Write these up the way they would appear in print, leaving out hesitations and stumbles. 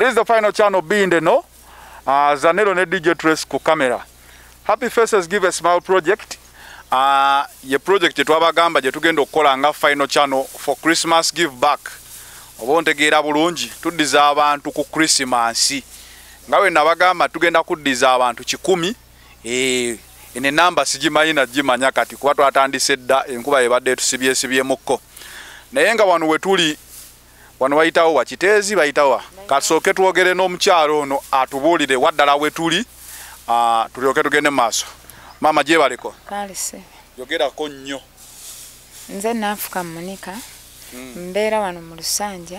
It is the final channel being the no. Zanero ne DJ Trace ku camera. Happy Faces Give a Smile project. Ye project twabagamba je tugenda okukola nga final channel for Christmas give back. Obontegeera bulungi tuddiza abantu ku Christmas. Ngawe nabagamba tugenda kuddiza abantu 100. Ene namba sigimanyi na gimanya kati kuba twatandise dda enkuba ebadde tusibye mukko. Naye nga wano wetuli wano bayitawo wakiteezi bayitawa kasooke twogere n'omukyalo ono atubuulire waddala wetuli tulyoke tugende maaso. Mama je baleko kalise yogerako nnyo. Nze nafuka Monica mbeera wano mu Lusanja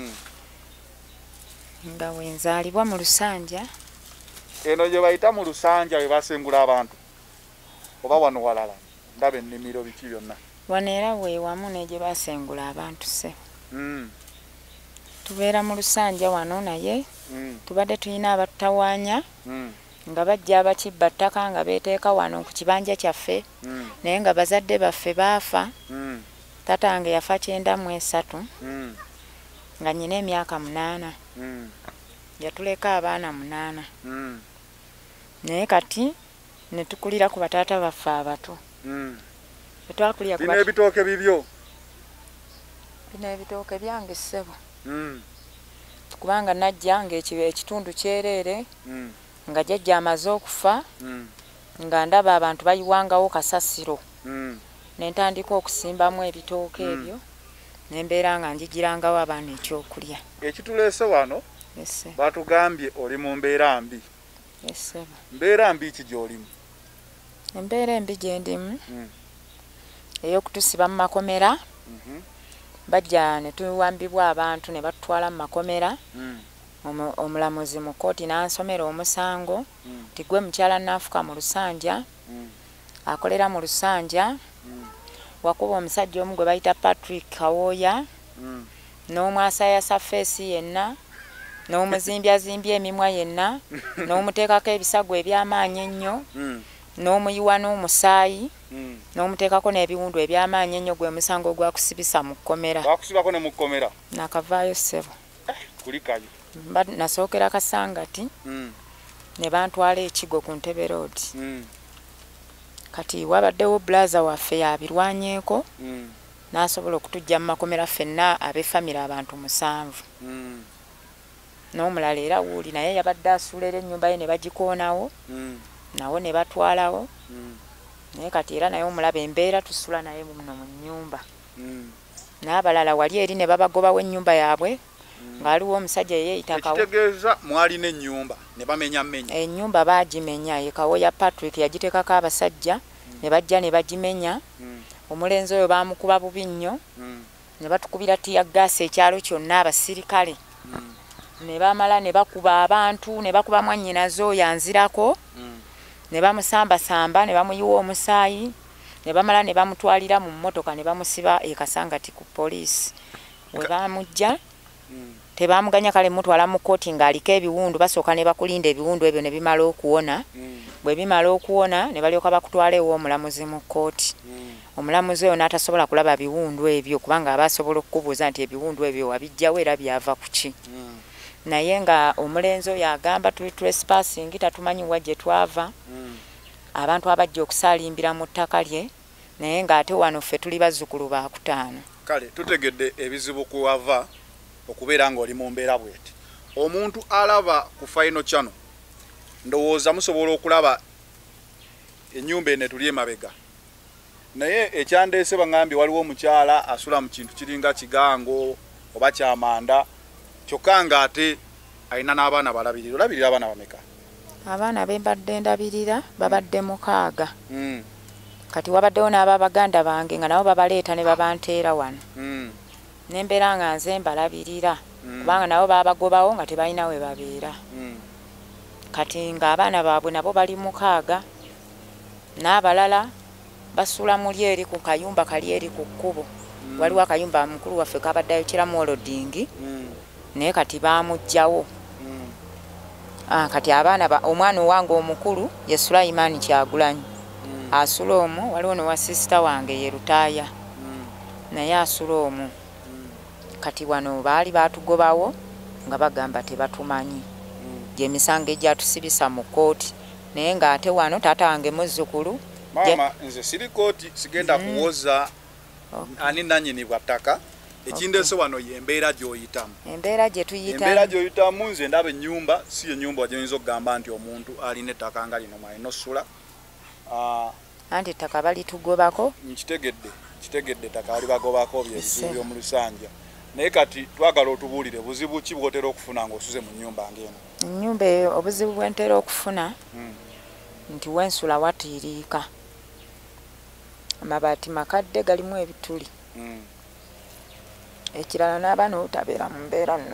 nga wenzaalibwa mu Lusanja. Eno gye bayita mu Lusanja we basengula abantu oba wano walala ndaba ennimiro biki byonna wano era weewamu ne gye basengula abantu se. Tubeera mu Lusanja wano naye tubadde tulina abatutawaanya nga bajja abakibba ttaka nga beeteeka wano ku kibanja kyaffe naye nga bazadde baffe baafa. Tatange yafa 93 nga nnyina emyaka 8 yatuleka abaana 8 naye kati ne tukulira ku bataata baffe abato. Twakulira ku bino ebitooke bibyo bino ebitooke byange ssebo kubanga najja ng'ekitundu kyereere nga jjajja amaze okufa nga ndaba abantu bayiwangawo kasasiro nentandika okusimbamu ebitooke ebyo nembeera nga njigirangawo abaana ekyokulya. Ekituleese wano batugambye oli mu mbeera mbi. Mbeera mbi ki gy'olimu? Embeera embi gye ndimu ey'okutusiba mu makomera. Bajja ne tuwambibwa abantu ne batutwala mu makomera. Omulamuzi mu kkooti n'ansomera omusango ti gwe mukyala naafuka mu Lusanja akolera mu Lusanja wakuba omusajja omu gwe bayita Patrick Kawooya n'omwasayasa feesi yenna n'omuzimbyazimby emimwa yenna n'omuteekako ebisago eby'amaanyi ennyo n'omuyiwa n'omusaayi n'omuteekako n'ebiwundu eby'amaanyi ennyo gwe musango gwakusibisa mu kkomera. Bakusibako ne mu kkomera? Nakavaayo ssebo. Kuli kayo? Nasookera Kasangati ne bantwala Ekigo ku Ntebe Road. Kati wabaddewo bulaza waffe yabirwanyeeko n'asobola okutujja mu makomera ffenna ab'effamire abantu 7. N'omulala era wuuli naye yabadde asuulera ennyumba ye ne bagikoonawo nawo ne batwalawo naye kati era naye omulaba embeera tusula naye muno mu nnyumba. N'abalala wali eri ne babagobawo ennyumba yaabwe ng'aliwo omusajja yeeyitakawo. Ekitegeeza mwalina ennyumba ne bamenyamenya? Ennyumba baagimenya ye Kawooya Patrick yagiteekako abasajja ne bajja ne bagimenya. Omulenzi oyo baamukuba bubi nnyo ne batukubira tiyaggaasi ekyalo kyonna abasirikale ne bamala ne bakuba abantu ne bakuba mwannyinaze oyo anzirako ne bamusambasamba ne bamuyiwa omusaayi ne bamala ne bamutwalira mu mmotoka ne bamusiba e Kasangati ku poliisi. We baamujja tebamuganya kale mutwala mu kkooti ng'aliko ebiwundu basooka ne bakulinda ebiwundu ebyo ne bimala okuwona. Bwe bimala okuwona ne balyoka bakutwala ew'omulamuzi mu kkooti. Omulamuzi oyo n'atasobola kulaba biwundu ebyo kubanga abasobola okukubuuza nti ebiwundu ebyo wabijjawo era byava ku ki. Naye nga omulenzi oyo agamba tuli trespassing tatumanyi wa gye twava. Abantu abajja okusaalimbira mu ttaka lye naye ng'ate wano ffe tuli bazzukulu ba 5. Kale tutegedde ebizibu kuwava okubeera ng'oli mu mbeera bweti. Omuntu alaba ku final channel ndowooza musobola okulaba ennyumba eno etuli emabega. Naye ekyandeese bangambye waliwo omukyala asula mu kintu kiringa kigango oba kyamanda kyokka ng'ate alina n'abaana balabirira. Olabirira abaana bameka? Abaana be mbadde ndabirira babadde 6. Kati wabaddewo n'ababaganda bange nga nabo babaleeta ne babanteera wano. Nembeera nga nze mbalabirira kubanga nabo babagobawo nga tebalina we babeera. Kati ng'abaana baabwe nabo bali 6 n'abalala basula muli eri ku kayumba kali eri ku kkubo. Waliwo akayumba mukulu waffe kabadde ayokeramu olodingi naye kati baamugjawo. Kati abaana omwana owange omukulu ye Sulaiman Kyagulanyi asula omwo. Waliwo ne wa sister wange ye Lutaaya naye asula omwo. Kati wano baali batugobawo nga bagamba tebatumanyi gyemisango egyatusibisa mu kooti naye ng'ate wano taata wange muzzukulu mama nze siri kooti sigenda kuwoza ani nanyini bwattaka ekindese wano yembeera gy'oyitamu embeera gy'oyitamu nze ndaba ennyumba si ennyumba gy'oyinza okugamba nti omuntu alina ettaka nga lino mwalina ossula anti ettaka balitugobako kitegedde ettaka balibagobako byebizibu by'omu Lusanja naye kati twagala otubuulire buzibu ki bw'otera okufuna ng'osuze mu nnyumba ng'eno ennyumba eyo obuzibu bwentera okufuna nti wensula watiiriika amabaati makadde galimu ebituli ekirala n'abaana obutabeera mu mbeera nno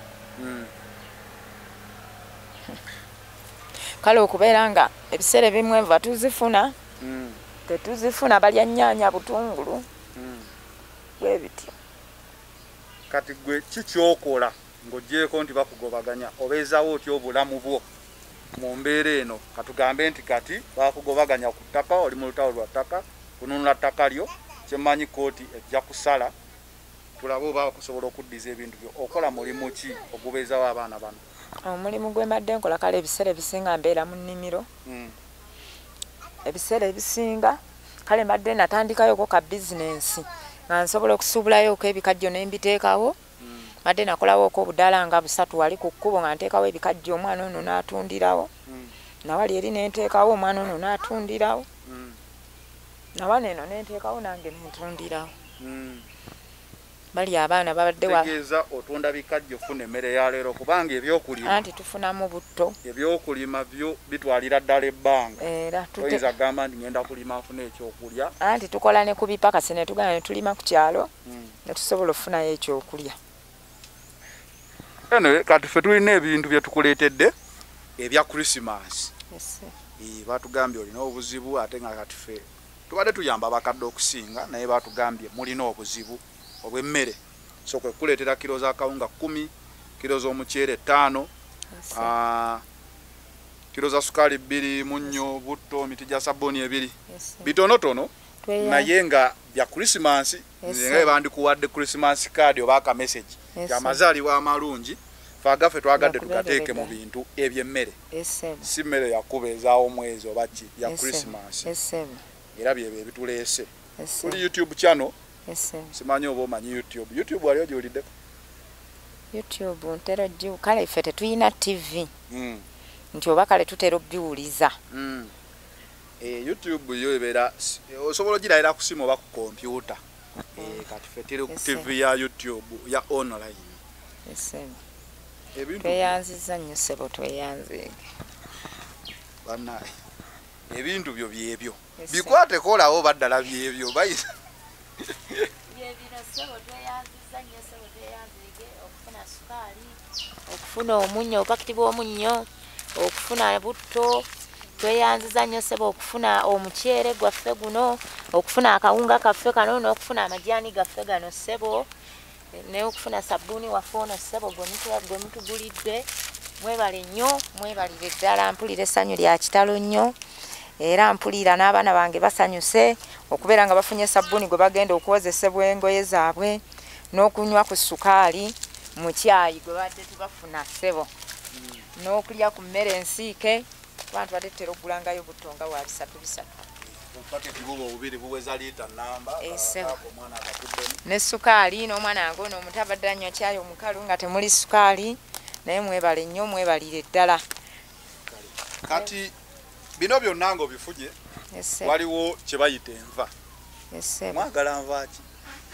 kale okubeera nga ebiseera ebimu enva tuzifuna tetuzifuna balya nnyaanya butungulu bwe bityo kati gwe kikyokola ng'ogyeko nti bakugobaganya obeezaawo otya obulamu bwo mu mbeera eno katugambe nti kati bakugobaganya ku ttaka oli mu lutalo lwa ttaka kununula ttaka lyo kyemmanyi kooti ejja kusala tulabe oba okusobola okuddiza ebintu byo okola mulimu ki ogubeezaawo abaana bano omulimu gwe mbadde nkola kale ebiseera ebisinga mbeera mu nnimiro ebiseera ebisinga kale mbadde natandikayoko ka bizinensi nga nsobola okusuubulayooko ebikajjo ne mbiteekawo mbadde nakolawooko obudaala nga 3 wali ku kkubo nga nteekawo ebikajjo omwana ono n'atundirawo nawali eri nenteekawo omwana ono n'atundirawo nawana eno nenteekawo nange nentundirawo bali abaana babadde tegeeza otunda bikajjo funa emmere ya leero kubanga ebyokulima anti tufunamu butto ebyokulima byo bitwalira ddala ebbanga era oyinza gamba nti ngenda kulima afuna ekyokulya anti tukola ne ku bipakasi ne tugana ne tulima ku kyalo ne tusobola okufunayo ekyokulya anyway kati ffe tulina ebintu bye tukuleetedde ebya Christmas batugambye olina obuzibu ate nga kati ffe tubadde tuyamba abakadde okusinga naye batugambye mulina obuzibu obw'emmere so kwe kuleetera kilo za kawunga 10 kilo z'omuceere 5 kilo za sukaali 2 munnyo butto miti gya sabbuuni 2 bitonotono naye nga bya Christmas nze nga bandikuwadde Christmas card oba aka message kyamazaalibwa amalungi fagaffe twagadde tugateeke mu bintu eby'emmere si mmere yakubeezaawo omwezi oba ki bya Christmas era byebyo ebituleese tuli YouTube channel simanyi oba omanyi YouTube waliwo gy'oliddeko YouTube ntera giwu kale ffe tetuyina TV nti oba kale tutera obbiwuliza YouTube yo ebeera osobola ogirabira ku simu oba ku kompyuta kati ffe tiri ku TV ya YouTube ya online tweyanziza nnyo ssebo tweyanzeege bannaye ebintu byo byebyo bikwate kolawo baddala byebyo bayisa okufuna omunnyo opakiti bw'omunnyo okufuna butto tweyanziza nnyo ssebo okufuna omuceere gwaffe guno okufuna akawunga kaffe kano n'okufuna amajaani gaffe gano ssebo n'okufuna sabbuuni waffe ono ssebo gwe mutugulidde mwebale nnyo mwebalire ddala mpulira essanyu lya kitalo nnyo era mpulira n'abaana bange basanyuse okubeera nga bafunye sabbuuni gwe bagenda okuwozesebwa engoye zaabwe n'okunywa ku sukaali mu kyayi gwe badde tubafuna ssebo n'okulya ku mmere ensiike abantu badde tutera okugulangayo buttonga wa 3 ne sukaali n'omwana wange ono omuto abadde anywa kyayi omukalu nga temuli sukaali naye mwebale nnyo mwebalire ddala kati bino byonna ng'obifuje waliwo kye bayita enva mwagala nva ki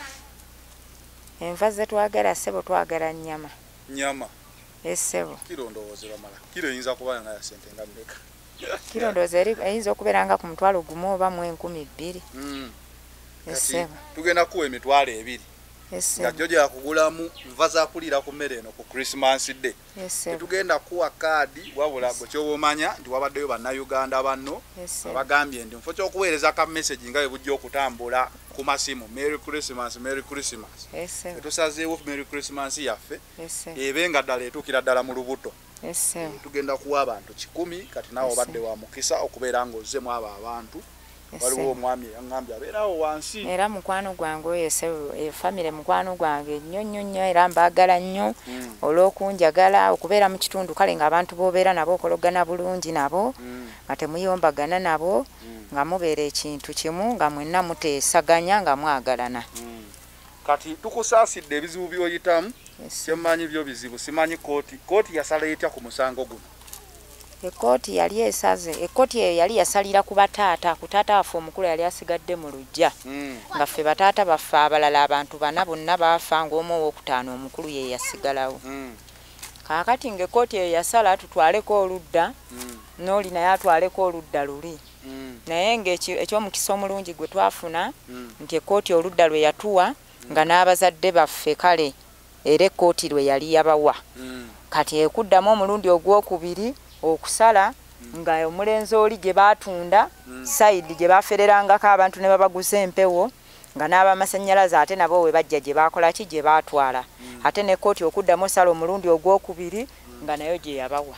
enva ze twagala ssebo twagala nnyama essebo kiro ndowooza bamala kiro eyinza kuba nga ya sente nga mmeka kiro ndowooza eyinza okubeera nga ku mutwalo gumu oba mu 12,000 essebo tugenda kuwa emitwalo 2 nga jjo gyakugulamu nva zakulira ku mmere eno ku Christmas day tetugenda kuwa kaadi wabula gwe kyoba omanya nti wabaddeyo bannayuganda banno abagambye nti nfo ky'okuweereza ka message nga bwe bujja okutambula ku masimu Merry Christmas Merry Christmas tusazeewo Merry Christmas yaffe ebe nga ddala etuukira ddala mu lubuto tugenda kuwa abantu 10 kati naawe obadde wa mukisa okubeera ng'ozzemu abo abantu waliwo omwami yaŋŋambye abeerawo wansi era mukwano gwange oyo famire mukwano gwange nnyo era mbaagala nnyo olw'okunjagala okubeera mu kitundu kale ng'abantu b'obeera nabo okologana bulungi nabo nga temuyombagana nabo nga mubeera ekintu kimu nga mwenna muteesaganya nga mwagalana. Kati tukusaasidde ebizibu by'oyitamu kyemmanyi byo bizibu simanyi kooti yasala etya ku musango guno? Ekkooti yali esaze ekkooti eyo yali yasalira ku bataata ku taata waffe omukulu yali asigadde mu luggya nga ffe bataata baffe abalala abantu bana bonna baafa ng'omu owokutaano omukulu ye yasigalawo. Kaakati ng'ekkooti eyo yasala tutwaleko oludda n'oli naye atwaleko oludda luli naye ng'ekyomukisa omulungi gwe twafuna nti ekkooti oludda lwe yatuwa nga n'abazadde baffe kale era ekkooti lwe yali yabawa kati ekuddamu omulundi ogwokubiri okusala nga omulenzi oli gye baatunda sayidi gye bafererangako abantu ne babaguza empewo nga n'abamasannyalaze ate nabo we bajja gye baakola ki gye baatwala ate ne kkooti okuddamu osala omulundi ogwokubiri nga nayo gye yabawa.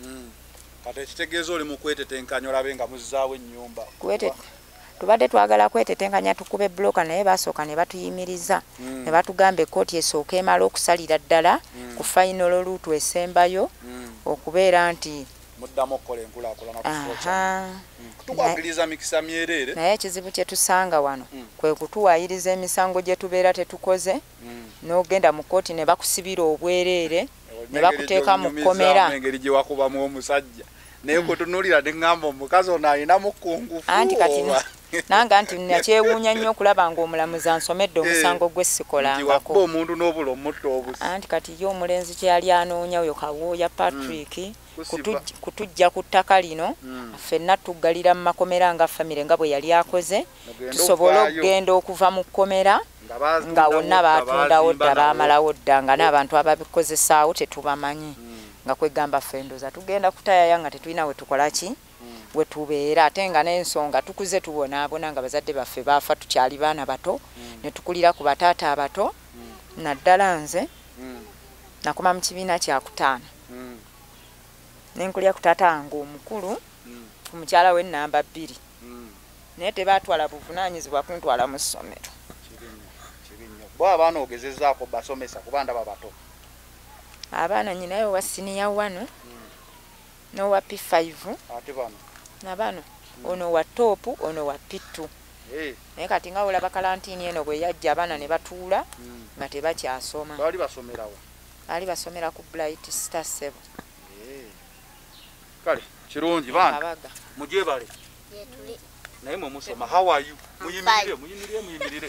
Kati ekitegeeza oli mu kwetetenkanya olabe nga muzzaawo ennyumba tubadde twagala kwetetenkanya tukube bbulooka naye basooka ne batuyimiriza ne batugamba ekkooti esooka emala okusalira ddala ku fayinolo luutu esembayo okubeera nti muddamu okukola enkulaakulana tukwagiriza mikisa myereere naye ekizibu kye tusanga wano kwe kutuwaayiriza emisango gye tubeera tetukoze n'ogenda mu kkooti ne bakusibira obwereere ne bakuteeka mu kkomera engeri gye wakubamu omusajja naye kutunuulira ne ŋŋamba omukazi ono alina mukungufu anti kati nanga nti nakyewuunya nnyo okulaba ng'omulamuzi ansomedde omusango gwe sikolangako omuntu n'obula omutta obusi anti kati ye omulenzi kye yali anoonya oyo Kawooya Patrick kutujja ku ttaka lino ffenna tuggalira mu makomera nga famire nga bwe yali akoze tusobole okugenda okuva mu kkomera nga wonna baatundawo dda baamalawo dda nga n'abantu ababikozesaawo tetubamanyi nga kwegamba ffendoza tugenda kutayaya nga tetulina we tukola ki we tubeera ate nga n'ensonga tukuze tubonaabona nga bazadde baffe baafa tukyali baana bato ne tukulira ku bataata abato naddala nze nakoma mu kibiina kyakutaano nenkulira ku taata wange omukulu ku mukyala we nnamba 2 naye tebaatwala buvunaanyizibwa kuntwala mu ssomero. bo abaana ogezezzaako basomesa kuba ndaba bato abaana nyinayo wa siniya 1 n'owa P5 ate bano nabano ono wa topu ono wa P2 naye kati nga olaba kalantini eno bwe yajja abaana ne batuula nga tebakyasoma bali basomerawo ali basomera ku Bright Star 7 kale kirungi bana mujebale naye mwe musoma how are you muyimirire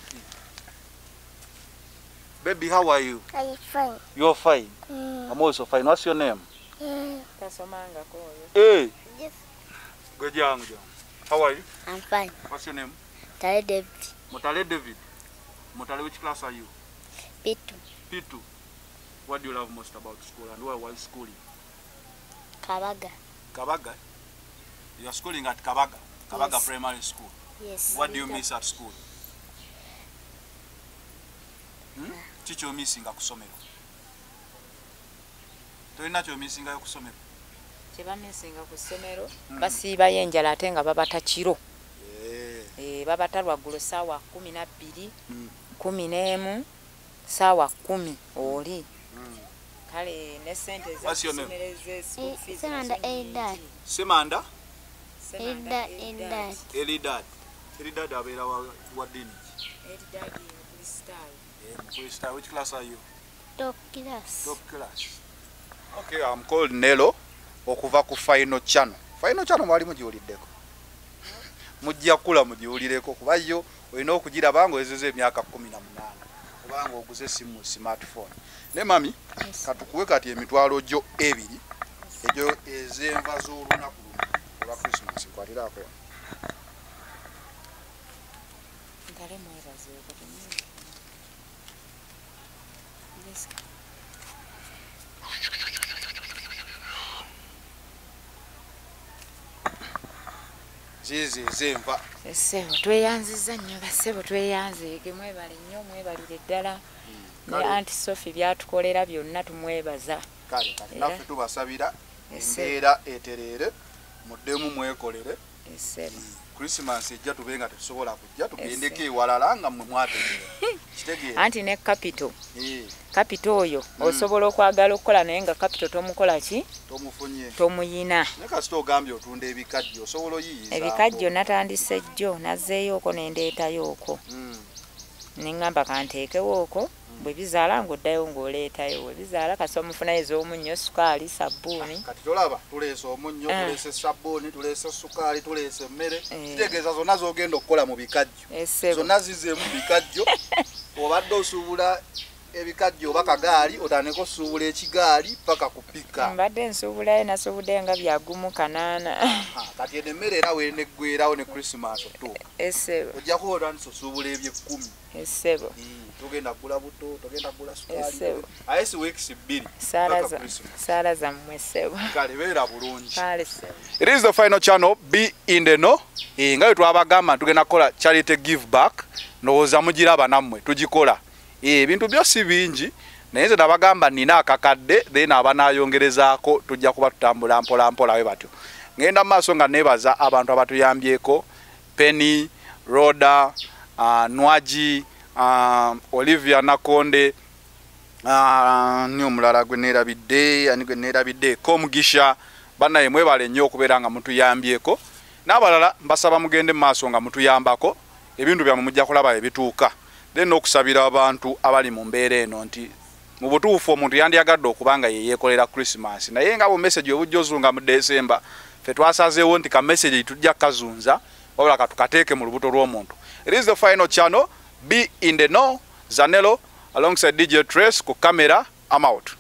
baby how are you? I'm fine. You're fine. I'm also fine. What's your name? Tasomanga ko hey Yes. Good young. How are you? I'm fine. What's your name? Tale David. Mutale David. Mutale, which class are you? P2. P2. What do you love most about school and where was schooling? Kabaga. Kabaga? You're schooling at Kabaga? Kabaga Yes. Primary School. Yes. What do you miss at school? Chicho missing a kusomero. Toyina kyo missinga yo kusomero. Kiba missinga ku ssomero basiibayo enjala ate nga babata kiro. Babata lwaggulu ssaawa 12, 11, ssaawa 10 oli. Kale ne ssente ez'okusomereza school fees. Semanda Eldad. Semanda? Eldad. Eldad abeera wa dini? Eldad Kristal. Kristal, which class are you? Top class. Top class. Okay, I'm called Nelo okuva ku Final Channel. Final Channel mwali mujiwuliddeko. Mujja kula mujiwulireko kuba yo olina okugiraba ng'oyezeza emyaka 18 kubanga oguze simu smartphone. Ne mami katukuwe kati emitwalo gyo 2 egyo ez'enva z'olunaku lwa Christmas nkwatiraako. Ntale mwebaze okutumira. Yes. Zizi zenva. Essebo tweyanziza nnyo basebo tweyanzeege mwebale nnyo mwebalire ddala. Ne Aunty Sophie byatukolera byonna tumwebaza. Kale naffe tubasabira embeera etereere muddemu mwekolere. Essebo. Christmas ejja tubenga tusobola kujja tugendeke ewalala nga mmwe mwategeera kitegeera anti ne capital capital oyo osobola okwagala okukola naye nga capital tomukola ki tomufunye tomuyina ne kasita ogambye otunda ebikajjo osobola oyiyiza ebikajjo natandise jjo nazzeeyo okwo nendeetayo okwo neŋŋamba kanteekewo okwo bwe bizaala ng'oddayo ng'oleetayo bwe bizaala kasi omufuna ez'omunnyo sukaali sabbuuni kati tolaba tuleese omunnyo tuleese sabbuuni tuleese sukaali tuleese emmere kitegeeza zonna z'ogenda okukola mu bikajjo zonna zizeemu bikajjo obadde osuubula ebikajjo oba kagaali otandika osuubula ekigaali paka kupika mbadde nsuubulayo nasuubudde nga byagumu kanaana kati eno emmere era weneggwerawo ne Christmas otuuka essebo ojjako otandisa osuubula eby'ekkumi essebo togenda kugula buto togenda kugula sukaali aye si weeks 2 saala zammwe essebo kale beera bulungi kale essebo. It is the final channel Be in the Know nga bwe twabagamba tugenda kukola charity give back ndowooza mugiraba nammwe tugikola ebintu byosi bingi naye nze nabagamba nina akakadde then abanayongerezaako tujja kuba tutambula mpola mpola we batyo ngenda mu maaso nga nebaza abantu abatuyambyeko Penny Roda Nwaji Olivia Nakonde ni omulala gwe neerabidde ani gwe neerabidde Komugisha bannaye mwebale nnyo okubeera nga mutuyambyeko n'abalala mbasaba mugende mu maaso nga mutuyambako ebintu byammwe mujja kulaba ebituuka then okusabira abantu abali mu mbeera eno nti mu butuufu omuntu yandiyagadde okuba nga yeyeekolera Christmas naye nga bu message obujja ozunga mu December ffe twasazeewo nti ka message tujja kazunza wabula katukateeke mu lubuto lw'omuntu. It is the final channel Be in the Know. Zanelo alongside DJ Trace ku camera. I'm out.